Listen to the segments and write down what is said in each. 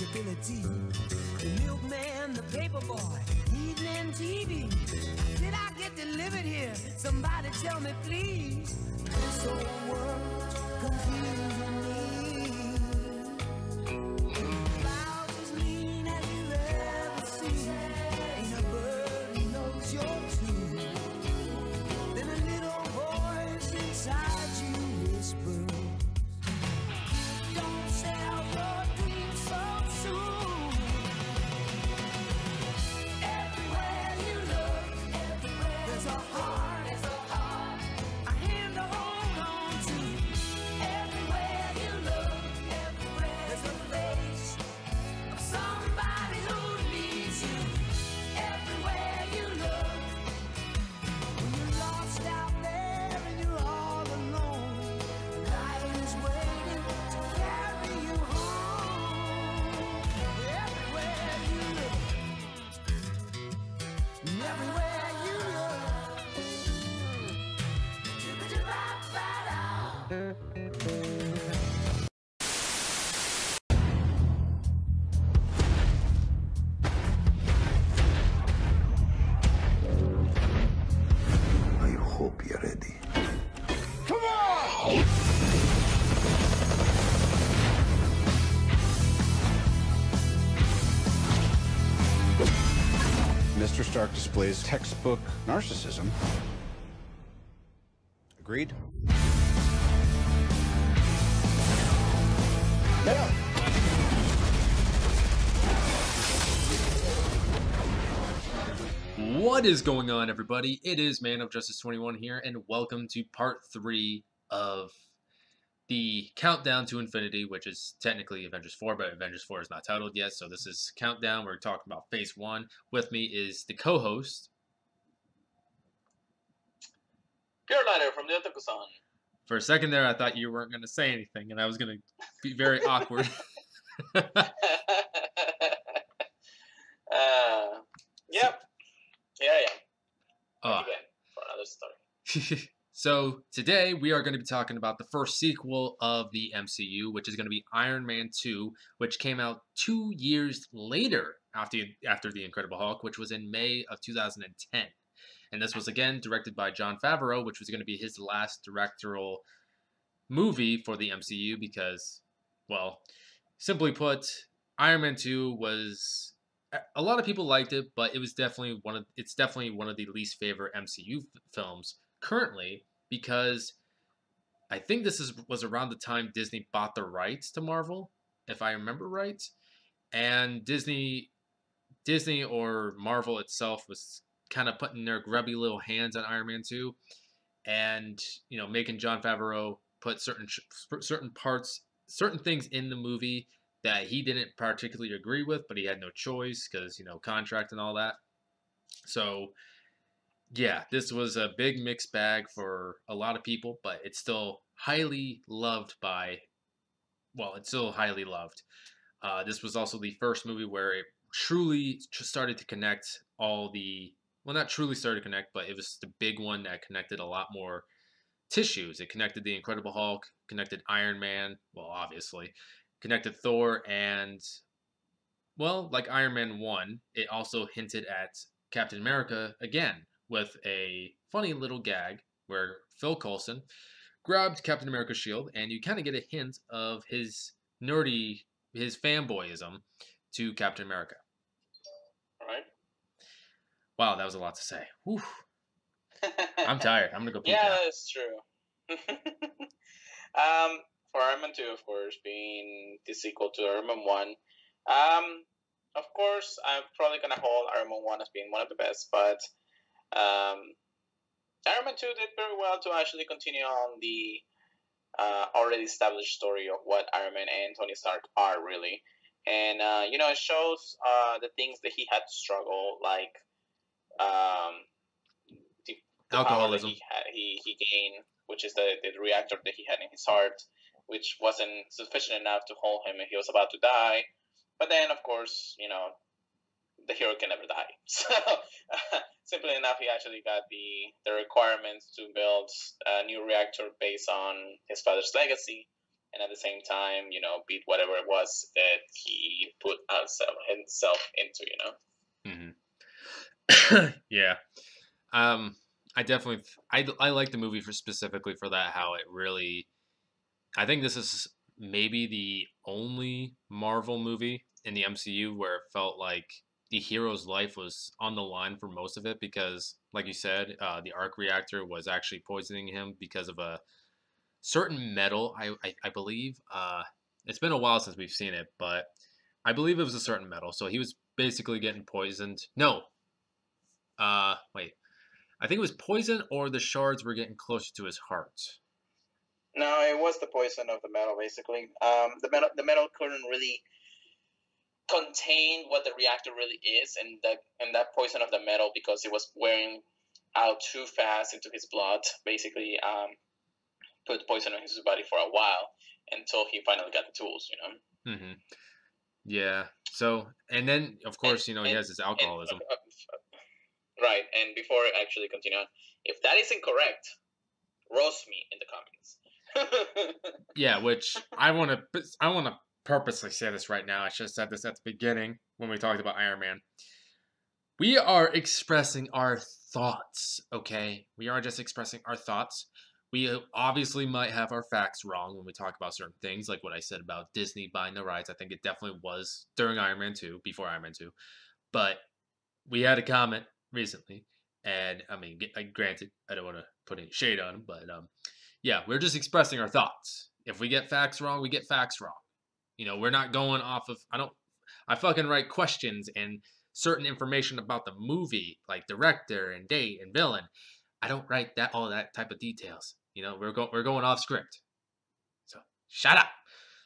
respectability. The milkman, the paper boy, evening TV. Did I get delivered here? Somebody tell me, please. This old world's confusing me. Clouds as mean as you ever seen. Ain't a bird who knows your tune. Then a little voice inside you whispers, don't sell your dreams so soon. Everywhere you look, there's a heart, a hand to hold on to. Everywhere you look, there's a face of somebody who needs you. Everywhere you look, when you're lost out there and you're all alone, life is waiting to carry you home. Everywhere you look, and everywhere you look. I hope you're ready. Mr. Stark displays textbook narcissism. Agreed? What is going on, everybody? It is ManOfJustice 21 here, and welcome to part 3 of the Countdown to Infinity, which is technically Avengers 4, but Avengers 4 is not titled yet, so this is Countdown. We're talking about Phase 1. With me is the co-host. Purelighter from the Otaku-san. For a second there, I thought you weren't going to say anything, and I was going to be very awkward. Yep. Here I am. Oh. Again, for another story. So today we are going to be talking about the first sequel of the MCU, which is going to be Iron Man 2, which came out 2 years later after The Incredible Hulk, which was in May of 2010. And this was again directed by Jon Favreau, which was going to be his last directorial movie for the MCU because, well, simply put, Iron Man 2 was... A lot of people liked it, but it's definitely one of the least favorite MCU films currently, because I think this was around the time Disney bought the rights to Marvel, if I remember right, and Disney or Marvel itself was kind of putting their grubby little hands on Iron Man 2, and making Jon Favreau put certain things in the movie that he didn't particularly agree with, but he had no choice because, contract and all that. So, yeah, this was a big mixed bag for a lot of people, but it's still highly loved This was also the first movie where it truly started to connect not truly started to connect, but it was the big one that connected a lot more tissues. It connected the Incredible Hulk, connected Iron Man, well, obviously, connected Thor, and, well, like Iron Man 1, it also hinted at Captain America again with a funny little gag where Phil Coulson grabbed Captain America's shield, and you kind of get a hint of his fanboyism to Captain America. All right. Wow, that was a lot to say. Whew. I'm tired. I'm going to go pee Yeah, now. that's true. For Iron Man 2, of course, being the sequel to Iron Man 1, of course, I'm probably going to hold Iron Man 1 as being one of the best, but Iron Man 2 did very well to actually continue on the already established story of what Iron Man and Tony Stark are, really. And, it shows the things that he had to struggle, like the Alcoholism. power that he gained, which is the reactor that he had in his heart, which wasn't sufficient enough to hold him, and he was about to die. But then, of course, the hero can never die. So, simply enough, he actually got the requirements to build a new reactor based on his father's legacy, and at the same time, beat whatever it was that he put himself into, Yeah. I definitely I like the movie for specifically for that, how it really, I think this is maybe the only Marvel movie in the MCU where it felt like the hero's life was on the line for most of it, because like you said, the arc reactor was actually poisoning him because of a certain metal. I believe it's been a while since we've seen it, but I believe it was a certain metal. So he was basically getting poisoned. No, wait. I think it was poison, or the shards were getting closer to his heart. No, it was the poison of the metal, basically. The metal couldn't really contain what the reactor really is, and that poison of the metal, because it was wearing out too fast into his blood, basically put poison in his body for a while until he finally got the tools, Mm-hmm. Yeah. So, and then of course, he has his alcoholism. Right. And before I actually continue on, if that is incorrect, roast me in the comments. Yeah, which I want to purposely say this right now. I should have said this at the beginning when we talked about Iron Man. We are expressing our thoughts, okay? We are just expressing our thoughts. We obviously might have our facts wrong when we talk about certain things, like what I said about Disney buying the rights. I think it definitely was during Iron Man 2, before Iron Man 2. But we had a comment recently, and I mean, granted, I don't want to put any shade on him, but yeah, we're just expressing our thoughts. If we get facts wrong, we get facts wrong. We're not going off of, I fucking write questions and certain information about the movie, like director and date and villain. I don't write all that type of details. We're going off script. So shut up.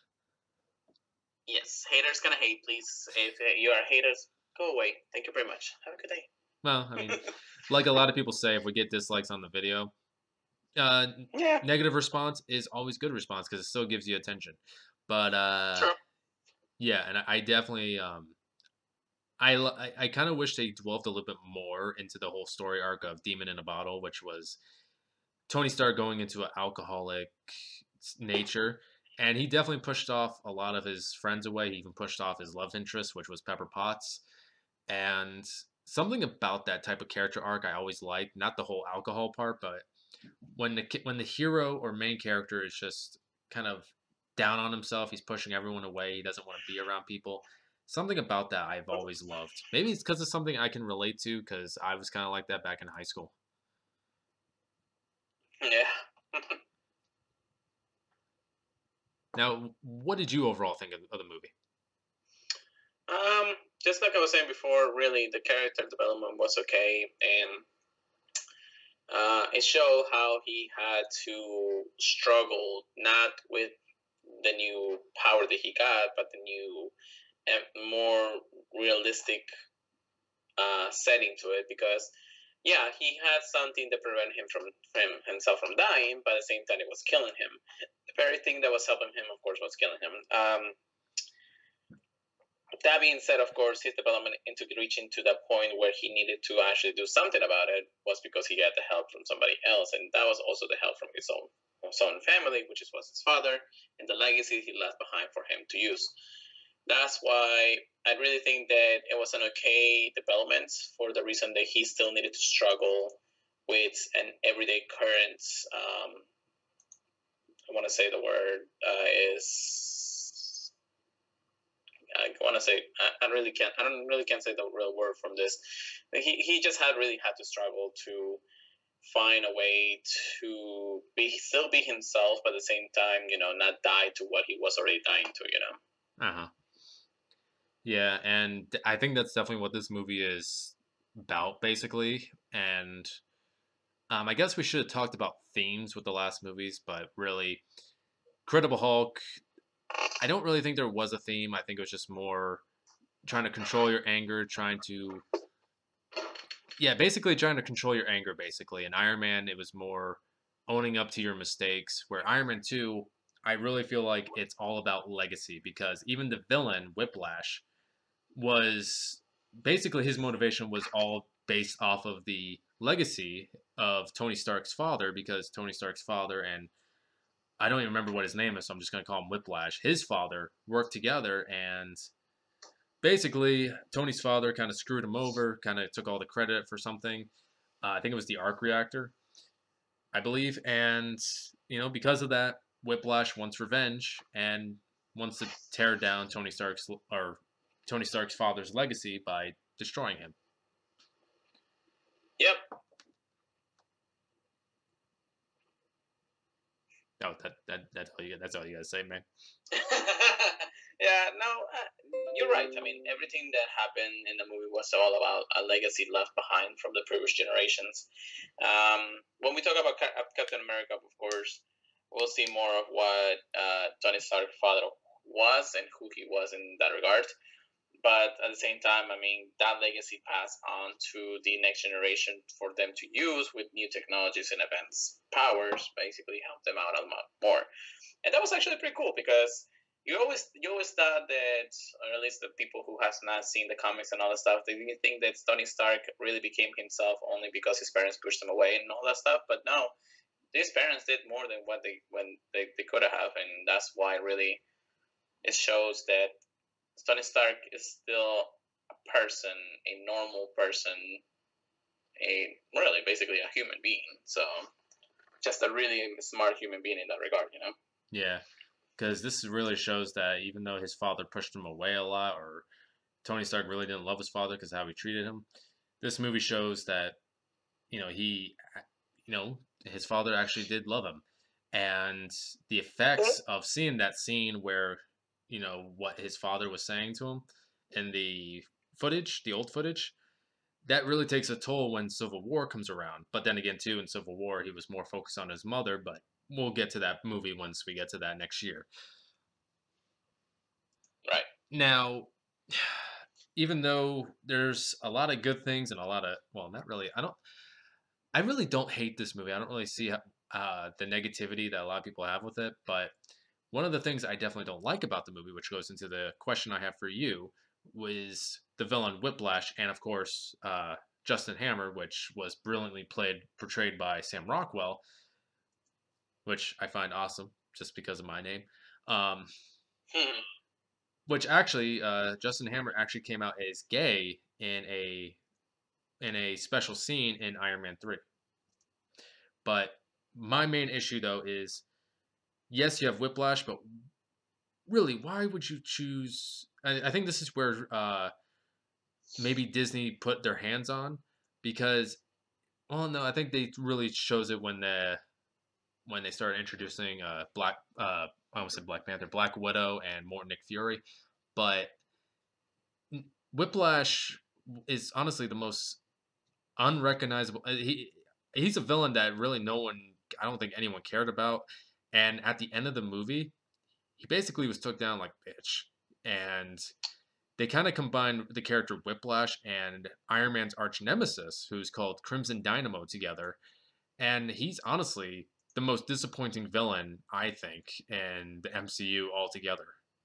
Yes, haters gonna hate, please. If you are haters, go away. Thank you very much. Have a good day. Well, I mean, like a lot of people say, if we get dislikes on the video, negative response is always good response, because it still gives you attention. But True. yeah, and I definitely I kind of wish they dwelled a little bit more into the whole story arc of Demon in a Bottle, which was Tony Stark going into an alcoholic nature. And he definitely pushed off a lot of his friends away. He even pushed off his love interest, which was Pepper Potts. And something about that type of character arc I always like, not the whole alcohol part, but when the hero or main character is just kind of down on himself, he's pushing everyone away, he doesn't want to be around people. Something about that I've always loved. Maybe it's because it's something I can relate to, because I was kind of like that back in high school. Yeah. Now, what did you overall think of the movie? Just like I was saying before, really the character development was okay, and it showed how he had to struggle not with the new power that he got, but the new and more realistic setting to it. Because yeah, he had something that prevented him from himself from dying, but at the same time it was killing him. The very thing that was helping him, of course, was killing him. That being said, of course, his development into reaching to that point where he needed to actually do something about it was because he had the help from somebody else, and that was also the help from his own family, which was his father, and the legacy he left behind for him to use. That's why I really think that it was an okay development, for the reason that he still needed to struggle with an everyday current. I want to say the word is. I want to say I really can't. I don't really can't say the real word from this. He just really had to struggle to find a way to still be himself, but at the same time, not die to what he was already dying to. Uh-huh. Yeah, and I think that's definitely what this movie is about, basically. And I guess we should have talked about themes with the last movies, but really, Incredible Hulk, I don't really think there was a theme. I think it was just more trying to control your anger, basically trying to control your anger, basically. And Iron Man, it was more owning up to your mistakes, where Iron Man 2, I really feel like it's all about legacy, because even the villain, Whiplash, was basically, his motivation was all based off of the legacy of Tony Stark's father, because Tony Stark's father, and I don't even remember what his name is, so I'm just going to call him Whiplash, his father worked together, and basically, Tony's father kind of screwed him over, kind of took all the credit for something. I think it was the arc reactor, I believe. And, because of that, Whiplash wants revenge and wants to tear down Tony Stark's father's legacy by destroying him. Yep. Oh, that's all you gotta say, man. Yeah, no, you're right. I mean, everything that happened in the movie was all about a legacy left behind from the previous generations. When we talk about Captain America, of course, we'll see more of what Tony Stark's father was and who he was in that regard. But at the same time, I mean, that legacy passed on to the next generation for them to use with new technologies and events. Powers basically help them out a lot more. And that was actually pretty cool because you always thought that, or at least the people who have not seen the comics and all that stuff, they didn't think that Tony Stark really became himself only because his parents pushed him away and all that stuff. But no, his parents did more than what they could have, and that's why really it shows that Tony Stark is still a person, a normal person, basically a human being. So just a really smart human being in that regard, you know? Yeah, because this really shows that even though his father pushed him away a lot, or Tony Stark really didn't love his father because of how he treated him, this movie shows that, his father actually did love him. And the effects of seeing that scene where, what his father was saying to him in the footage, the old footage, that really takes a toll when Civil War comes around. But then again, too, in Civil War, he was more focused on his mother, but we'll get to that movie once we get to that next year. Right. Now, even though there's a lot of good things and a lot of, well, not really, I really don't hate this movie. I don't really see the negativity that a lot of people have with it, but one of the things I definitely don't like about the movie, which goes into the question I have for you, was the villain Whiplash, and of course Justin Hammer, which was brilliantly portrayed by Sam Rockwell, which I find awesome just because of my name. Which actually, Justin Hammer actually came out as gay in a special scene in Iron Man 3. But my main issue though is, yes, you have Whiplash, but really, why would you choose? I think this is where maybe Disney put their hands on, because, well, no, I think they really shows it when they started introducing I almost said Black Panther, Black Widow, and more Nick Fury, but Whiplash is honestly the most unrecognizable. He's a villain that really I don't think anyone cared about, and at the end of the movie, he basically was took down like bitch, and they kind of combined the character Whiplash and Iron Man's arch nemesis, who's called Crimson Dynamo, together, and he's honestly the most disappointing villain, I think, in the MCU altogether.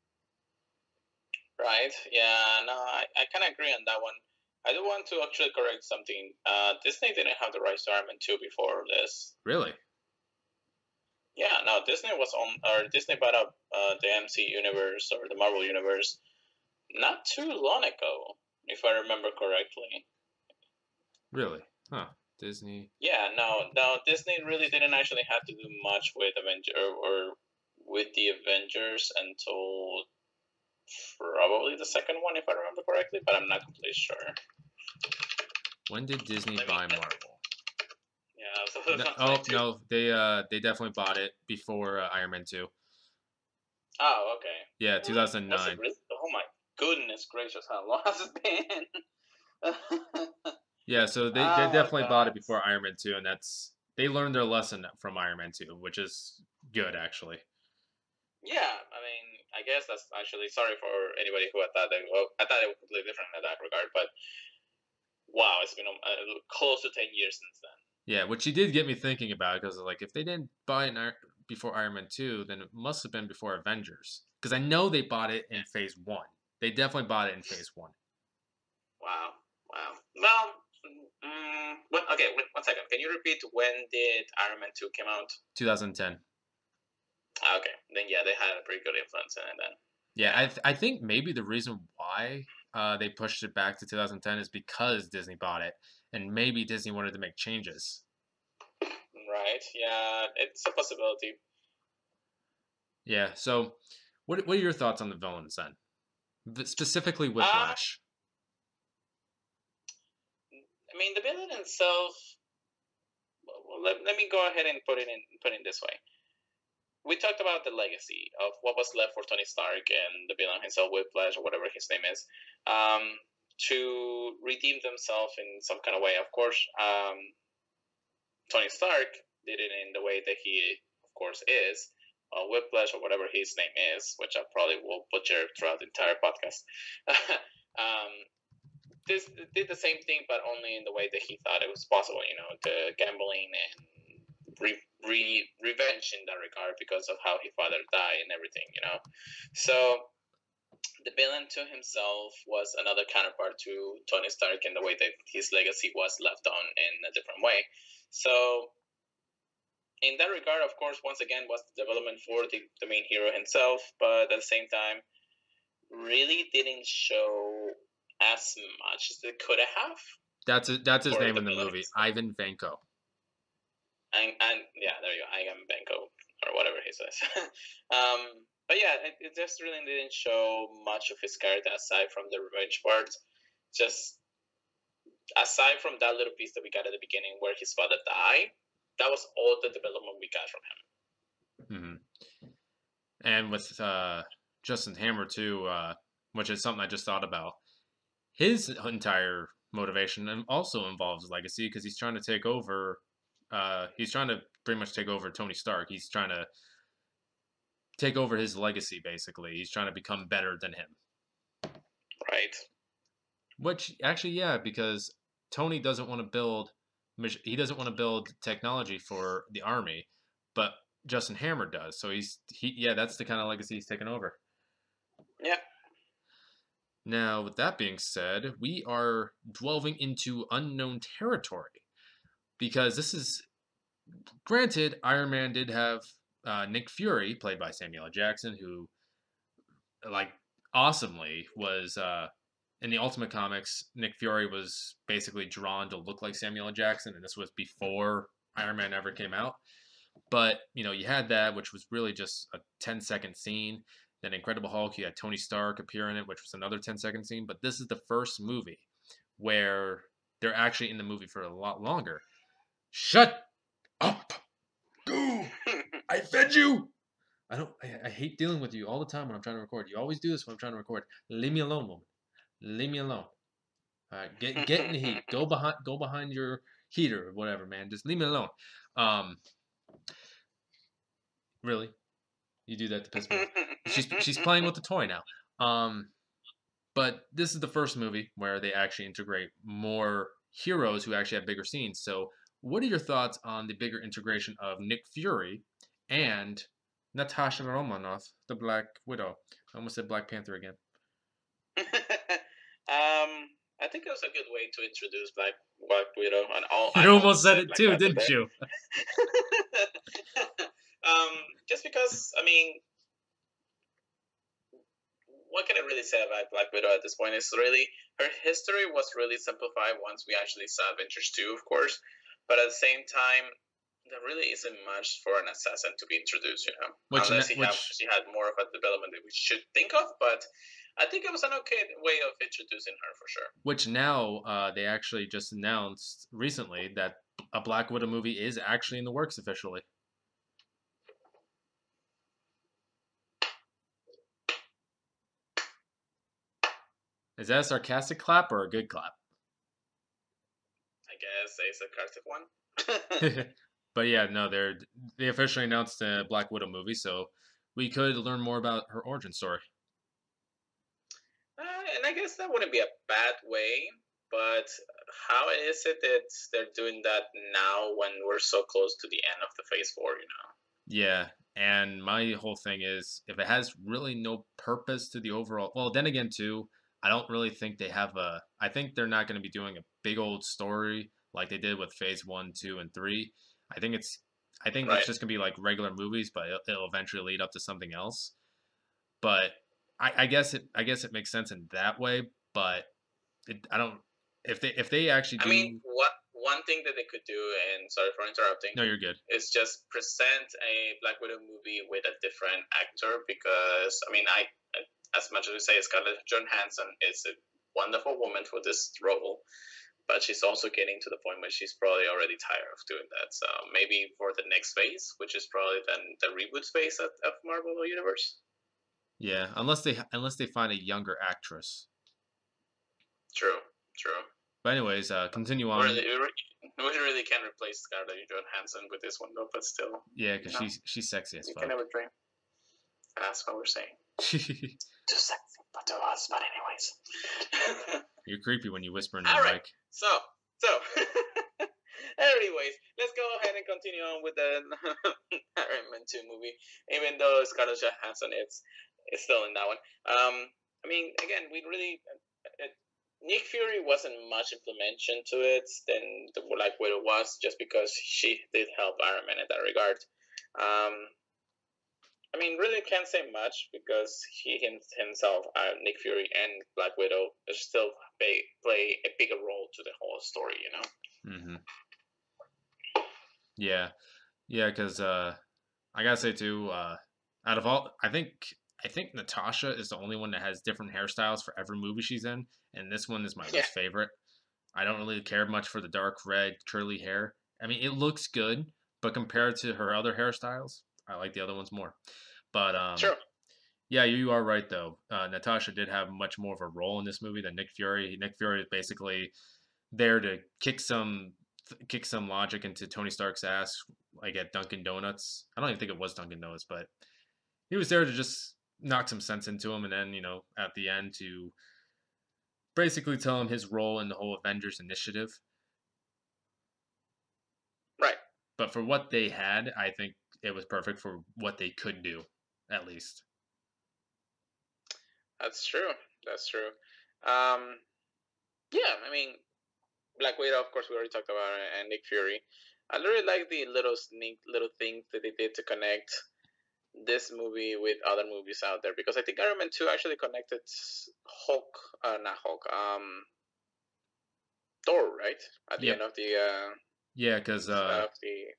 Right. Yeah. No, I kind of agree on that one. I do want to actually correct something. Disney didn't have the rights to Iron Man 2 before this. Really? Yeah. No, Disney bought up the MC universe or the Marvel universe not too long ago, if I remember correctly. Really? Huh. Disney. Yeah. No. Disney really didn't actually have to do much with with the Avengers until probably the second one, if I remember correctly, but I'm not completely sure. When did Disney buy Marvel? Yeah. No, they definitely bought it before Iron Man 2. Oh, okay. Yeah, 2009. Really? Oh my goodness gracious, how long has it been? Yeah, so they definitely bought it before Iron Man 2, and they learned their lesson from Iron Man 2, which is good, actually. Yeah, I mean, I guess that's actually, sorry for anybody who I thought it was completely different in that regard, but wow, it's been close to 10 years since then. Yeah, which you did get me thinking about, because like, if they didn't buy it before Iron Man 2, then it must have been before Avengers, because I know they bought it in Phase 1. They definitely bought it in Phase 1. Wow. Well, okay, wait, 1 second. Can you repeat, when did Iron Man 2 came out? 2010. Okay, then yeah, they had a pretty good influence in it then. Yeah, I think maybe the reason why they pushed it back to 2010 is because Disney bought it, and maybe Disney wanted to make changes. Right. Yeah, it's a possibility. Yeah. So, what are your thoughts on the villains then? Specifically Whiplash. I mean, the villain itself. Well, let me go ahead and put it this way. We talked about the legacy of what was left for Tony Stark and the villain himself, Whiplash, or whatever his name is, to redeem themselves in some kind of way. Of course, Tony Stark did it in the way that he, of course, is. Whiplash, or whatever his name is, which I probably will butcher throughout the entire podcast. This did the same thing, but only in the way that he thought it was possible. You know, the gambling and revenge in that regard because of how his father died and everything. You know, so the villain to himself was another counterpart to Tony Stark in the way that his legacy was left on in a different way. So in that regard, of course, once again, was the development for the main hero himself, but at the same time, really didn't show as much as they could have. That's his name in the movie, Ivan Vanko. And yeah, there you go, Ivan Vanko, or whatever he says. But yeah, it just really didn't show much of his character aside from the revenge part. Just aside from that little piece that we got at the beginning where his father died, that was all the development we got from him. Mm-hmm. And with Justin Hammer too, which is something I just thought about. His entire motivation also involves legacy because he's trying to take over. He's trying to pretty much take over Tony Stark. He's trying to take over his legacy, basically. He's trying to become better than him. Right. Which actually, yeah, because Tony doesn't want to build. He doesn't want to build technology for the army, but Justin Hammer does. So that's the kind of legacy he's taking over. Yeah. Now, with that being said, we are delving into unknown territory because this is, granted, Iron Man did have Nick Fury, played by Samuel L. Jackson, who, like, awesomely was, in the Ultimate Comics, Nick Fury was basically drawn to look like Samuel L. Jackson, and this was before Iron Man ever came out. But, you know, you had that, which was really just a 10-second scene. Then Incredible Hulk, you had Tony Stark appear in it, which was another 10-second scene. But this is the first movie where they're actually in the movie for a lot longer. Shut up! Go! I fed you! I hate dealing with you all the time when I'm trying to record. You always do this when I'm trying to record. Leave me alone, woman. Leave me alone. All right, get in the heat. Go behind your heater or whatever, man. Just leave me alone. Really? You do that to piss me off. She's playing with the toy now. But this is the first movie where they actually integrate more heroes who actually have bigger scenes. So what are your thoughts on the bigger integration of Nick Fury and Natasha Romanoff, the Black Widow? I almost said Black Panther again. I think it was a good way to introduce Black Widow and all. You almost said it too, didn't you? Just because, I mean, what can I really say about Black Widow at this point? Is really her history was really simplified once we actually saw Avengers 2, of course. But at the same time, there really isn't much for an assassin to be introduced, you know, unless she had more of a development that we should think of. But I think it was an okay way of introducing her for sure. Which now they actually just announced recently that a Black Widow movie is actually in the works officially. Is that a sarcastic clap or a good clap? I guess a sarcastic one. But yeah, no, they officially announced a Black Widow movie, so we could learn more about her origin story. And I guess that wouldn't be a bad way, but how is it that they're doing that now when we're so close to the end of the Phase 4, you know? Yeah, and my whole thing is, if it has really no purpose to the overall... Well, then again, too, I don't really think they have I think they're not going to be doing a big old story like they did with Phase 1, 2, and 3. I think it's just going to be like regular movies, but it'll eventually lead up to something else. But I guess it makes sense in that way. but I don't. If they actually do, I mean, one thing that they could do, and sorry for interrupting, no, you're good. is just present a Black Widow movie with a different actor, because I mean, as much as we say Scarlett Johansson is a wonderful woman for this role, but she's also getting to the point where she's probably already tired of doing that. So maybe for the next phase, which is probably then the reboot phase of Marvel Universe. Yeah, unless they find a younger actress. True. But anyways, continue on. We really can't replace Scarlett Johansson with this one, though. But still, yeah, because she's sexy as fuck. You can never dream. That's what we're saying. Too sexy, but to us. But anyways, you're creepy when you whisper in the mic. So, anyways, let's go ahead and continue on with the Iron Man 2 movie. Even though Scarlett Johansson is still in that one. I mean, again, we really. Nick Fury wasn't much implementation to it than like what it was, just because she did help Iron Man in that regard. I mean, really can't say much, because he himself, Nick Fury and Black Widow, still play a bigger role to the whole story, you know? Mm-hmm. Yeah, because I gotta say too, out of all, I think Natasha is the only one that has different hairstyles for every movie she's in, and this one is my least favorite. I don't really care much for the dark red curly hair. I mean, it looks good, but compared to her other hairstyles, I like the other ones more. But sure. Yeah, you are right though. Natasha did have much more of a role in this movie than Nick Fury. Nick Fury is basically there to kick some logic into Tony Stark's ass, like at Dunkin' Donuts. I don't even think it was Dunkin' Donuts, but he was there to just knock some sense into him, and then, at the end to basically tell him his role in the whole Avengers initiative. Right. But for what they had, I think it was perfect for what they could do, at least. That's true. Yeah, I mean, Black Widow, of course, we already talked about it, and Nick Fury. I really like the little things that they did to connect this movie with other movies out there, because I think Iron Man 2 actually connected Thor, right? At the end of the yeah, because it was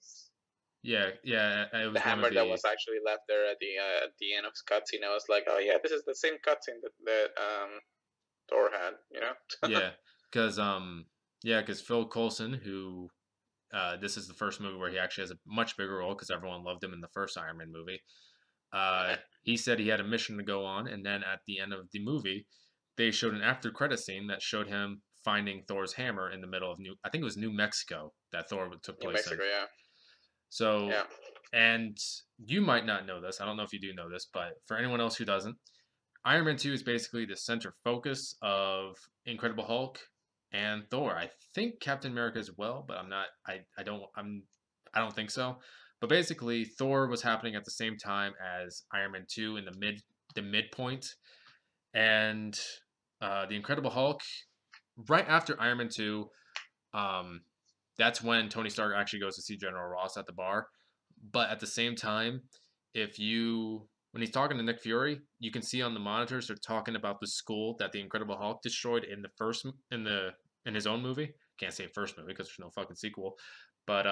the hammer that was actually left there at the end of the cutscene. I was like, oh yeah, this is the same cutscene that Thor had, you know? because Phil Coulson, who this is the first movie where he actually has a much bigger role, because everyone loved him in the first Iron Man movie. He said he had a mission to go on, and then at the end of the movie, they showed an after credit scene that showed him finding Thor's hammer in the middle of I think it was New Mexico that Thor took place in. New Mexico, yeah. So, and you might not know this. I don't know if you do know this, but for anyone else who doesn't, Iron Man 2 is basically the center focus of Incredible Hulk and Thor. I think Captain America as well, but I'm not. I don't think so. But basically, Thor was happening at the same time as Iron Man 2 in the midpoint, and the Incredible Hulk right after Iron Man 2. That's when Tony Stark actually goes to see General Ross at the bar. But at the same time, when he's talking to Nick Fury, you can see on the monitors they're talking about the school that the Incredible Hulk destroyed in his own movie. Can't say first movie because there's no fucking sequel. But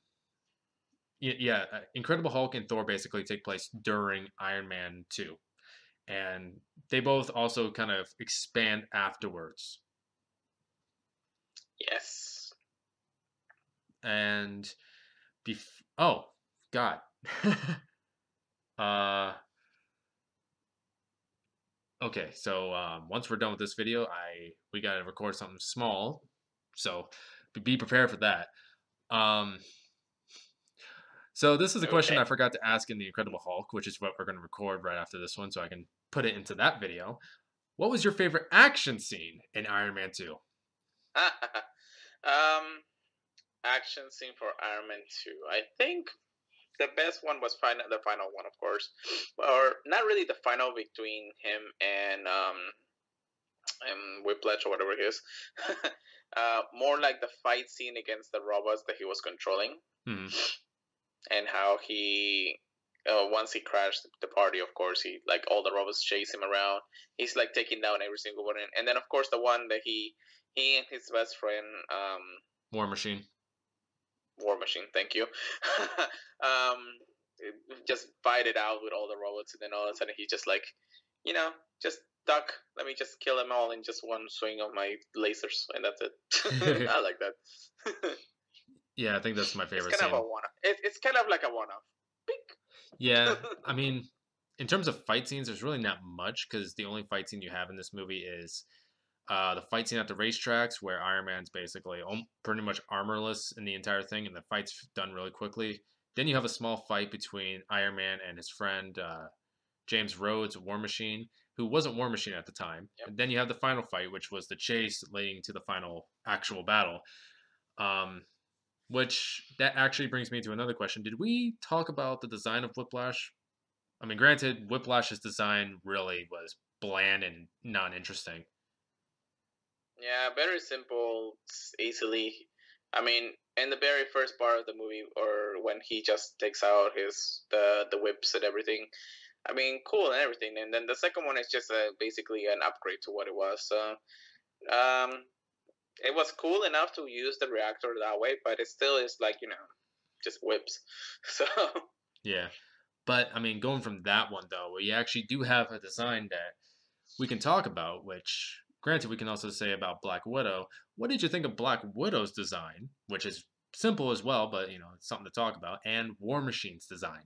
Incredible Hulk and Thor basically take place during Iron Man 2. And they both also kind of expand afterwards. Yes. And oh God. Okay, so once we're done with this video, we gotta record something small, so be prepared for that. So this is a question I forgot to ask in the Incredible Hulk, which is what we're gonna record right after this one, so I can put it into that video. What was your favorite action scene in Iron Man 2? Action scene for Iron Man 2. I think the best one was the final one, of course, or not really the final between him and Whiplash or whatever it is. More like the fight scene against the robots that he was controlling, and how he once he crashed the party, of course, he like all the robots chase him around. He's like taking down every single one, and then of course the one that he and his best friend, War Machine. War Machine, thank you, um, just fight it out with all the robots, and then all of a sudden he just like, just duck. Let me just kill them all in just one swing of my lasers, and that's it. I like that. Yeah, I think that's my favorite It's kind scene. of a one-off. It's kind of like a one-off. Yeah, I mean, in terms of fight scenes, there's really not much because the only fight scene you have in this movie is the fight scene at the racetracks where Iron Man's basically pretty much armorless in the entire thing, and the fight's done really quickly. Then you have a small fight between Iron Man and his friend James Rhodes, War Machine, who wasn't War Machine at the time. Yep. And then you have the final fight, which was the chase leading to the final actual battle. Which that actually brings me to another question. Did we talk about the design of Whiplash? I mean, granted, Whiplash's design really was bland and non-interesting. Yeah, very simple, easily. I mean, in the very first part of the movie, or when he just takes out the whips and everything, I mean, cool and everything. And then the second one is just basically an upgrade to what it was. It was cool enough to use the reactor that way, but it still is like, just whips. So Yeah. But, I mean, going from that one, though, we actually do have a design that we can talk about, which, granted, we can also say about Black Widow. What did you think of Black Widow's design, which is simple as well, but, it's something to talk about, and War Machine's design?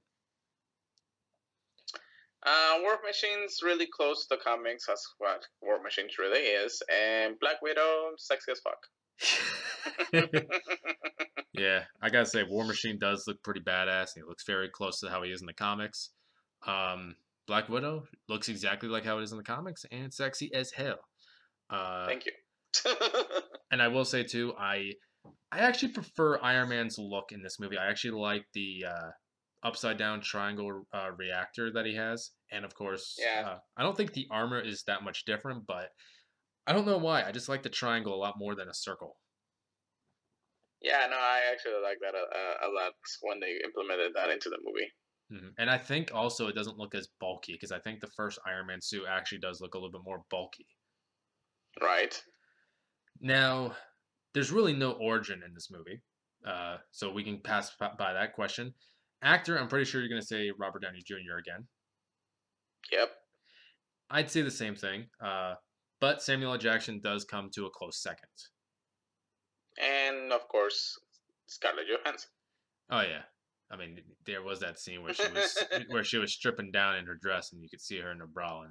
War Machine's really close to the comics. That's what War Machine really is. And Black Widow, sexy as fuck. Yeah, I gotta say, War Machine does look pretty badass. He looks very close to how he is in the comics. Black Widow looks exactly like how it is in the comics, and sexy as hell. Thank you. And I will say too, I actually prefer Iron Man's look in this movie. I actually like the upside down triangle reactor that he has, and of course, Yeah. I don't think the armor is that much different, but I don't know why. I just like the triangle a lot more than a circle. Yeah, no, I actually like that a lot when they implemented that into the movie. And I think also it doesn't look as bulky because I think the first Iron Man suit actually does look a little bit more bulky. Right. Now, there's really no origin in this movie, so we can pass by that question. Actor, I'm pretty sure you're going to say Robert Downey Jr. again. Yep. I'd say the same thing, but Samuel L. Jackson does come to a close second. And of course, Scarlett Johansson. Oh yeah, I mean there was that scene where she was stripping down in her dress and you could see her in her bra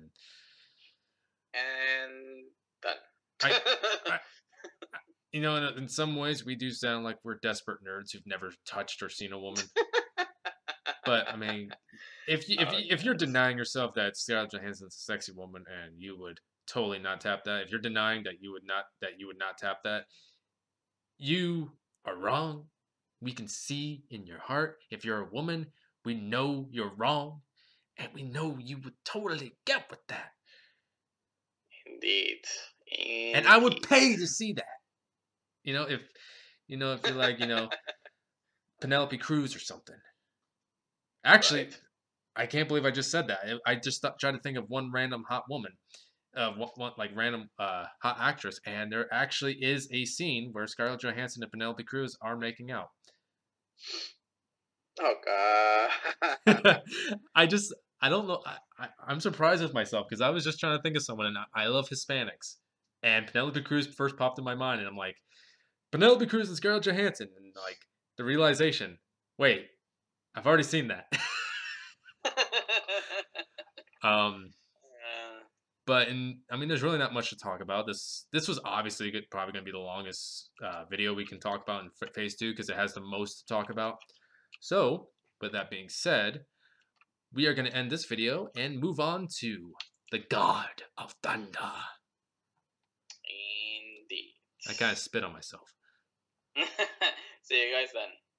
and done. In some ways we do sound like we're desperate nerds who've never touched or seen a woman. But I mean, if you're denying yourself that Scarlett Johansson's a sexy woman and you would totally not tap that, if you're denying that you would not tap that, you are wrong. We can see in your heart. If you're a woman, we know you're wrong, and we know you would totally get with that. Indeed. And I would pay to see that. If you're like, Penelope Cruz or something. Actually, right. I can't believe I just said that. I just tried to think of one random hot woman, one like random hot actress, and there actually is a scene where Scarlett Johansson and Penelope Cruz are making out. Oh God! I don't know. I'm surprised with myself because I was just trying to think of someone, and I love Hispanics, and Penelope Cruz first popped in my mind, and I'm like, Penelope Cruz and Scarlett Johansson, and like the realization, wait, I've already seen that. But there's really not much to talk about. This was obviously probably going to be the longest video we can talk about in Phase 2 because it has the most to talk about. So, with that being said, we are going to end this video and move on to the God of Thunder. Indeed. I kind of spit on myself. See you guys then.